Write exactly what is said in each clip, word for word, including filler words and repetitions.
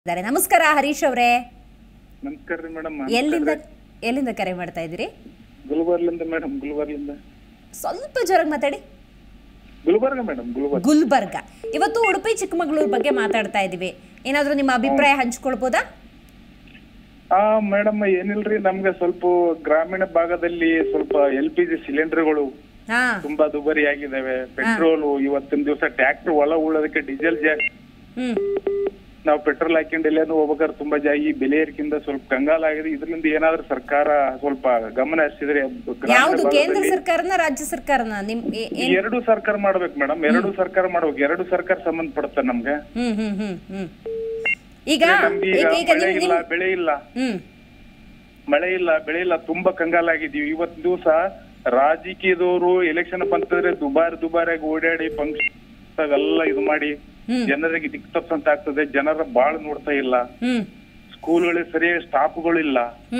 ಇದ್ದಾರೆ. ನಮಸ್ಕಾರ ಹರೀಶ್ ಅವರೇ. ನಮಸ್ಕಾರ ರೀ ಮೇಡಮ್. ಎಲ್ಲಿಂದ ಎಲ್ಲಿಂದ ಕರೆ ಮಾಡ್ತಾ ಇದ್ದೀರಿ? ಗುಲ್ಬರ್ಗದಿಂದ ಮೇಡಮ್. ಗುಲ್ಬರ್ಗದಿಂದ ಸ್ವಲ್ಪ ಜೋರಾಗಿ ಮಾತಾಡಿ. ಗುಲ್ಬರ್ಗ ಮೇಡಮ್. ಗುಲ್ಬರ್ಗ ಗುಲ್ಬರ್ಗ. ಇವತ್ತು ಉಡುಪಿ ಚಿಕ್ಕಮಗಳೂರು ಬಗ್ಗೆ ಮಾತಾಡ್ತಾ ಇದೀವಿ. ಏನಾದರೂ ನಿಮ್ಮ ಅಭಿಪ್ರಾಯ ಹಂಚಿಕೊಳ್ಬೋದಾ? ಆ ಮೇಡಮ್ ಏನಿಲ್ರಿ, ನಮ್ಗೆ ಸ್ವಲ್ಪ ಗ್ರಾಮೀಣ ಭಾಗದಲ್ಲಿ ಸ್ವಲ್ಪ ಎಲ್ ಪಿ ಜಿ ಸಿಲಿಂಡರ್ಗಳು ಹಾ ತುಂಬಾ ದುಬಾರಿ ಆಗಿದಾವೆ. ಪೆಟ್ರೋಲ್ ಇವತ್ತಿನ ದಿವಸ ಟ್ರ್ಯಾಕ್ಟರ್ ಒಳ ಉಳ್ಳೋದಕ್ಕೆ ಡೀಸೆಲ್ ಜಾಸ್ತಿ. ಹ್ಮ್ ನಾವು ಪೆಟ್ರೋಲ್ ಹಾಕೊಂಡು ಎಲ್ಲಾನು ಹೋಗ್ಬೇಕಾದ್ರೆ ತುಂಬಾ ಜಾ ಈ ಬೆಲೆ ಏರಿಕೆಯಿಂದ ಸ್ವಲ್ಪ ಕಂಗಾಲ ಆಗಿದೆ. ಇದರಿಂದ ಏನಾದ್ರೂ ಸರ್ಕಾರ ಸ್ವಲ್ಪ ಗಮನ ಹರಿಸಿದ್ರೆ ಯಾವುದು ಕೇಂದ್ರ ಸರ್ಕಾರನ ರಾಜ್ಯ ಸರ್ಕಾರನ ನಿಮ್ ಎರಡು ಸರ್ಕಾರ ಮಾಡ್ಬೇಕು ಮೇಡಮ್. ಎರಡು ಸರ್ಕಾರ ಮಾಡ್ಬೇಕು. ಎರಡು ಸರ್ಕಾರ ಸಂಬಂಧಪಡುತ್ತೆ ನಮ್ಗೆ. ಹ್ಮ್ ಹ್ಮ್ ಹ್ಮ್ ಹ್ಮ್ ಈಗ ಮಳೆ ಇಲ್ಲ, ಬೆಳೆ ಇಲ್ಲ, ಹ್ಮ್ ಮಳೆ ಇಲ್ಲ, ಬೆಳೆ ಇಲ್ಲ, ತುಂಬಾ ಕಂಗಾಲಾಗಿದೀವಿ. ಇವತ್ತು ದಿವಸ ರಾಜಕೀಯದವರು ಎಲೆಕ್ಷನ್ ಬಂತಂದ್ರೆ ದುಬಾರಿ ದುಬಾರಿಯಾಗಿ ಓಡಾಡಿ ಫಂಕ್ಷನ್ ಎಲ್ಲ ಇದು ಮಾಡಿ ಜನರಿಗೆ ದಿಕ್ ತಪ್ಪಂತ ಆಗ್ತದೆ. ಜನರ ಬಾಳ್ ನೋಡ್ತಾ ಇಲ್ಲ. ಸ್ಕೂಲ್ಗಳಿಗೆ ಸರಿಯಾಗಿ ಸ್ಟಾಫ್ಗಳು ಇಲ್ಲ.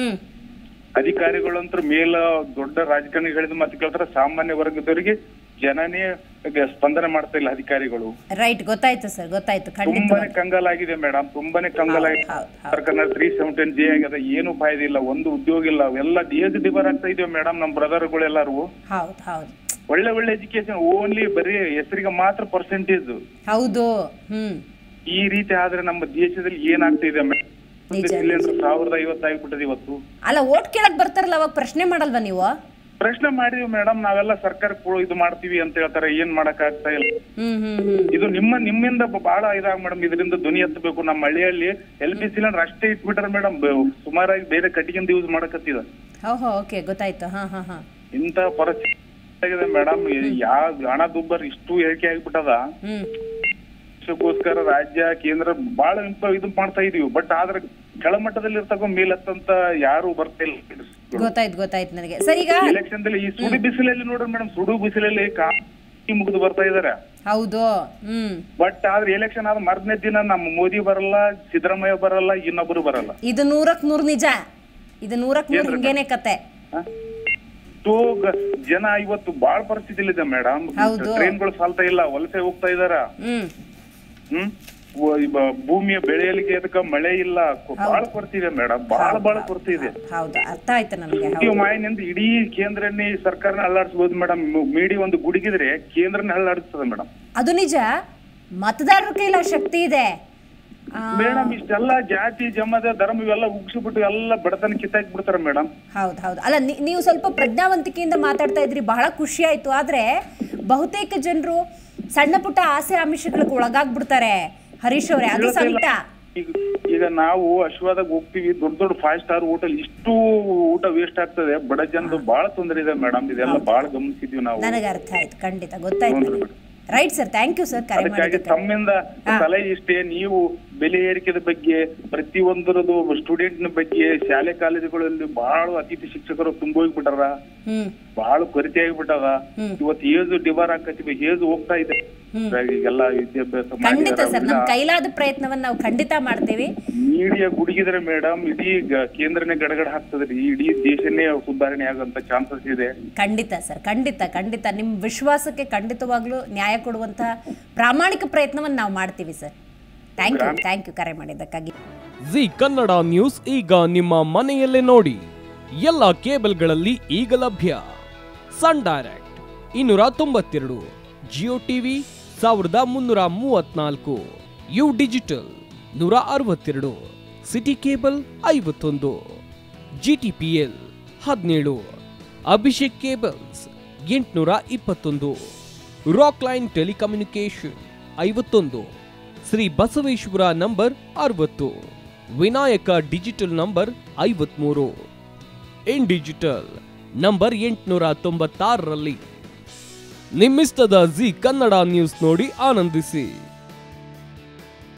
ಅಧಿಕಾರಿಗಳಂತೂ ಮೇಲ ದೊಡ್ಡ ರಾಜಕಾರಣಿಗಳಿಂದ ಮತ್ತೆ ಕೇಳ್ತಾರೆ, ಸಾಮಾನ್ಯ ವರ್ಗದವರಿಗೆ ಜನನೇ ಸ್ಪಂದನೆ ಮಾಡ್ತಾ ಇಲ್ಲ ಅಧಿಕಾರಿಗಳು. ರೈಟ್, ಗೊತ್ತಾಯ್ತು ಸರ್, ಗೊತ್ತಾಯ್ತು. ತುಂಬಾನೇ ಕಂಗಾಲಾಗಿದೆ ಮೇಡಮ್. ತುಂಬಾನೇ ಕಂಗಾಲಾಗಿದೆ. ಸರ್ಕಾರ ತ್ರೀ ಸೆವೆಂಟೀನ್ ಜೆ ಆಗ್ಯದ. ಏನು ಫಾಯ್ದೆ ಇಲ್ಲ, ಒಂದು ಉದ್ಯೋಗ ಇಲ್ಲ. ಎಲ್ಲ ಏಜ್ ಡಿಬರ್ ಆಗ್ತಾ ಇದೀವಿ ಮೇಡಮ್. ನಮ್ ಬ್ರದರ್ಗಳು ಎಲ್ಲಾರು ಹೌದು ಹೌದು ಒಳ್ಳೆ ಒಳ್ಳೆ ಎಜುಕೇಶನ್, ಓನ್ಲಿ ಬರೀ ಹೆಸರಿಗೆ ಮಾತ್ರ ಪರ್ಸೆಂಟೇಜ್. ಹೌದು. ಹ್ಮ್ ಈ ರೀತಿ ಆದ್ರೆ ನಮ್ಮ ದೇಶದಲ್ಲಿ ಏನಾಗ್ತಿದೆ ಮೇಡಮ್? ಸಿಲಿಂಡರ್ ಸಾವಿರದ ಐವತ್ತು ಆಗ್ಬಿಟ್ಟದ ಇವತ್ತು. ಅಲ್ಲ, ಓಟ್ ಕೇಳಕ್ ಬರ್ತಾರಲ್ಲ, ಅವಾಗ ಪ್ರಶ್ನೆ ಮಾಡಲ್ವಾ ನೀವು? ಪ್ರಶ್ನೆ ಮಾಡಿದ್ವಿ ಮೇಡಮ್. ನಾವೆಲ್ಲ ಸರ್ಕಾರ ಇದು ಮಾಡ್ತೀವಿ ಅಂತ ಹೇಳ್ತಾರೆ. ಏನ್ ಮಾಡಕ್ ಆಗ್ತಾ ಇಲ್ಲ. ಇದು ನಿಮ್ಮ ನಿಮ್ಮಿಂದ ಬಹಳ ಇದಾಗ ಮೇಡಮ್. ಇದರಿಂದ ಧ್ವನಿ ಎತ್ತಬೇಕು. ನಮ್ಮ ಹಳ್ಳಿಯಲ್ಲಿ ಎಲ್ ಪಿ ಸಿಲಿಂಡರ್ ಅಷ್ಟೇ ಇಟ್ಬಿಟ್ರೆ ಮೇಡಮ್, ಸುಮಾರಾಗಿ ಬೇರೆ ಕಟ್ಟಿಗೆಂದು ಯೂಸ್ ಮಾಡಕತ್ತಿದ. ಓಕೆ, ಗೊತ್ತಾಯ್ತು. ಹಾ ಹಾ ಹಾ ಇಂತ ಪರಿಸ್ಥಿತಿ ಮೇಡಮ್. ಯಾವ ಹಣ ದುಬ್ಬರ್ ಇಷ್ಟು ಏರಿಕೆ ಆಗ್ಬಿಟ್ಟದ. ಇದಕ್ಕೋಸ್ಕರ ರಾಜ್ಯ ಕೇಂದ್ರ ಬಹಳ ಇದು ಮಾಡ್ತಾ ಇದೀವಿ. ಬಟ್ ಆದ್ರೆ ಕೆಳಮಟ್ಟದಲ್ಲಿ ಇರ್ತಕ್ಕ ಮೇಲತ್ತಂತ ಯಾರು ಬರ್ತಾ ಇಲ್ಲ. ಗೊತ್ತಾಯ್ತು ಗೊತ್ತಾಯ್ತು ನನಗೆ. ಸರ್, ಈಗ ಎಲೆಕ್ಷನ್ ದಲ್ಲಿ ಈ ಸುಡು ಬಿಸಿಲಲ್ಲಿ ನೋಡ್ರಿ ಮೇಡಮ್, ಸುಡು ಬಿಸಿಲಲ್ಲಿ ಕಾಫಿ ಮುಗಿದು ಬರ್ತಾ ಇದಾರೆ. ಹೌದು. ಹ್ಮ್ ಬಟ್ ಆದ್ರೆ ಎಲೆಕ್ಷನ್ ಆದ ಮರ್ದನೇ ದಿನ ನಮ್ಮ ಮೋದಿ ಬರಲ್ಲ, ಸಿದ್ದರಾಮಯ್ಯ ಬರಲ್ಲ, ಇನ್ನೊಬ್ರು ಬರಲ್ಲ. ಇದು ನೂರಕ್ ನೂರ್ ನಿಜ. ಇದು ನೂರಕ್ ನೂರ್ ಹಿಂಗೇನೆ ಕತೆ. ಜನ ಇವತ್ತು ಬಾಳ ಪರಿಸ್ಥಿತಿ ಇದೆ ಮೇಡಮ್. ಟ್ರೈನ್ಗಳು ಸಾಲ್ತಾ ಇಲ್ಲ, ವಲಸೆ ಹೋಗ್ತಾ ಇದಾರ. ಹ್ಮ್ ಭೂಮಿಯ ಬೆಳೆಯಲಿಕ್ಕೆ ಅದಕ್ಕ ಮಳೆ ಇಲ್ಲ. ಬಾಳ ಕೊರತಿದೆ ಮೇಡಮ್. ಬಾಳ ಬಾಳ ಕೊರತಿದೆ. ಹೌದು, ಅರ್ಥ ಆಯ್ತು ನನಗೆ. ಮಾಯನಿಂದ ಇಡೀ ಕೇಂದ್ರನೇ ಸರ್ಕಾರನ ಅಲ್ಲಾಡಿಸಬಹುದು ಮೇಡಮ್. ಮೀಡಿ ಒಂದು ಗುಡುಗಿದ್ರೆ ಕೇಂದ್ರನೇ ಅಲ್ಲಾಡಿಸ್ತದೆ ಮೇಡಮ್. ಅದು ನಿಜ. ಮತದಾರರ ಕೈಲ ಶಕ್ತಿ ಇದೆ ಮೇಡಮ್. ಇಷ್ಟೆಲ್ಲ ಜಾತಿ ಜಮದ ಧರ್ಮ ಇವೆಲ್ಲ ಉಗ್ಸಿಬಿಟ್ಟು ಎಲ್ಲ ಬಡತನ ಕಿತ್ತಾಕಿ ಬಿಡ್ತಾರ ಮೇಡಮ್. ಹೌದು ಹೌದು. ಅಲ್ಲ, ನೀವು ಸ್ವಲ್ಪ ಪ್ರಜ್ಞಾವಂತಿಕೆಯಿಂದ ಮಾತಾಡ್ತಾ ಇದ್ರಿ, ಬಹಳ ಖುಷಿ ಆಯ್ತು. ಆದ್ರೆ ಬಹುತೇಕ ಜನರು ಸಣ್ಣ ಪುಟ್ಟ ಆಸೆ ಆಮಿಷಗಳಿಗೆ ಒಳಗಾಗ್ಬಿಡ್ತಾರೆ ಹರೀಶ್ ಅವರೇ. ಅದು ಸಂಕಟ. ಈಗ ನಾವು ಅಶ್ವಾದಾಗ ಹೋಗ್ತೀವಿ, ದೊಡ್ಡ ದೊಡ್ಡ ಫೈವ್ ಸ್ಟಾರ್ ಹೋಟೆಲ್, ಇಷ್ಟು ಊಟ ವೇಸ್ಟ್ ಆಗ್ತದೆ. ಬಡ ಜನರು ಬಹಳ ತೊಂದರೆ ಇದೆ ಮೇಡಮ್. ಇದೆಲ್ಲ ಬಹಳ ಗಮನಿಸಿದ್ವಿ ನಾವು. ನನಗೆ ಅರ್ಥ ಆಯ್ತು, ಖಂಡಿತ ಗೊತ್ತಾಯ್ತು. Right sir, thank you sir. ಅದಕ್ಕಾಗಿ ತಮ್ಮಿಂದ ಸಲಹೆ ಇಷ್ಟೇ, ನೀವು ಬೆಲೆ ಏರಿಕೆದ ಬಗ್ಗೆ, ಪ್ರತಿಯೊಂದರದು ಸ್ಟೂಡೆಂಟ್ ನ ಬಗ್ಗೆ, ಶಾಲೆ ಕಾಲೇಜುಗಳಲ್ಲಿ ಬಹಳ ಅತಿಥಿ ಶಿಕ್ಷಕರು ತುಂಬೋಗ್ಬಿಟ್ಟಾರ. ಬಹಳ ಕೊರತೆ ಆಗಿಬಿಟ್ಟದ. ಇವತ್ತು ಏಜು ಡಿಬಾರ್ ಹಾಕತ್ತೀವಿ, ಏಜು ಹೋಗ್ತಾ ಇದೆ. ಈಗೆಲ್ಲ ವಿದ್ಯಾಭ್ಯಾಸ ಖಂಡಿತ ಸರ್, ನಮ್ ಕೈಲಾದ ಪ್ರಯತ್ನವನ್ನ ನಾವು ಖಂಡಿತ ಮಾಡ್ತೇವೆ. ಮೀಡಿಯಾ ಗುಡುಗಿದ್ರೆ ಮೇಡಮ್, ಇಡೀ ಕೇಂದ್ರನೇ ಗಡಗಡ ಹಾಕ್ತದ್ರಿ. ಇಡೀ ದೇಶನೇ ಸುಧಾರಣೆ ಆಗಂತ ಚಾನ್ಸಸ್ ಇದೆ. ಖಂಡಿತ ಸರ್, ಖಂಡಿತ ಖಂಡಿತ. ನಿಮ್ ವಿಶ್ವಾಸಕ್ಕೆ ಖಂಡಿತವಾಗ್ಲೂ ನ್ಯಾಯ ಕೊಡುವಂತ ಪ್ರಾಮಾಣಿಕ ಪ್ರಯತ್ನವನ್ನ ನಾವು ಮಾಡ್ತೀವಿ ಸರ್. ಥ್ಯಾಂಕ್ ಯು, ಥ್ಯಾಂಕ್ ಯು ಕರೆ ಮಾಡಿದ್ದಕ್ಕಾಗಿ. ಜಿ ಕನ್ನಡ ನ್ಯೂಸ್ ಈಗ ನಿಮ್ಮ ಮನೆಯಲ್ಲೇ ನೋಡಿ. ಎಲ್ಲ ಕೇಬಲ್ಗಳಲ್ಲಿ ಈಗ ಲಭ್ಯ. ಸನ್ ಡೈರೆಕ್ಟ್ ಇನ್ನೂರ ತೊಂಬತ್ತೆರಡು, ಜಿಯೋ ಟಿವಿ ಸಾವಿರದ ಮುನ್ನೂರ ಮೂವತ್ನಾಲ್ಕು, ಯು ಡಿಜಿಟಲ್ ನೂರ ಅರವತ್ತೆರಡು, ಸಿಟಿ ಕೇಬಲ್ ಐವತ್ತೊಂದು, ಜಿ ಟಿ ಪಿ ಎಲ್ ಹದಿನೇಳು, ಅಭಿಷೇಕ್ ಕೇಬಲ್ಸ್ ಎಂಟುನೂರ ಇಪ್ಪತ್ತೊಂದು, ರಾಕ್ ಲೈನ್ ಟೆಲಿಕಮ್ಯುನಿಕೇಶನ್ ಐವತ್ತೊಂದು, ಶ್ರೀ ಬಸವೇಶ್ವರ ನಂಬರ್ ಅರವತ್ತು, ವಿನಾಯಕ ಡಿಜಿಟಲ್ ನಂಬರ್ ಐವತ್ಮೂರು, ಇನ್ ಡಿಜಿಟಲ್ ನಂಬರ್ ಎಂಟುನೂರ ತೊಂಬತ್ತಾರರಲ್ಲಿ. ನಿಮ್ಮಿಸ್ತದ ಜಿ ಕನ್ನಡ ನ್ಯೂಸ್ ನೋಡಿ ಆನಂದಿಸಿ.